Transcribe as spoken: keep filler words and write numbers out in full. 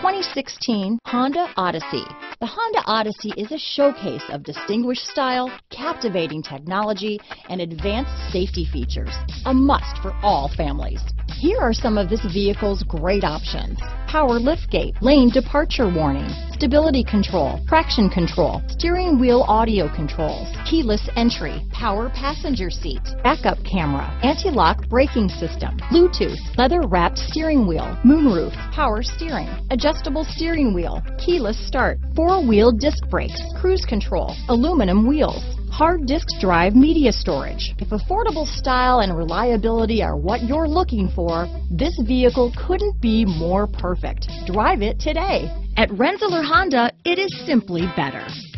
twenty sixteen Honda Odyssey. The Honda Odyssey is a showcase of distinguished style, captivating technology, and advanced safety features. A must for all families. Here are some of this vehicle's great options: power liftgate, lane departure warning, stability control, traction control, steering wheel audio controls, keyless entry, power passenger seat, backup camera, anti-lock braking system, Bluetooth, leather-wrapped steering wheel, moonroof, power steering, adjustable steering wheel, keyless start, four-wheel disc brakes, cruise control, aluminum wheels, hard disk drive media storage. If affordable style and reliability are what you're looking for, this vehicle couldn't be more perfect. Drive it today. At Rensselaer Honda, it is simply better.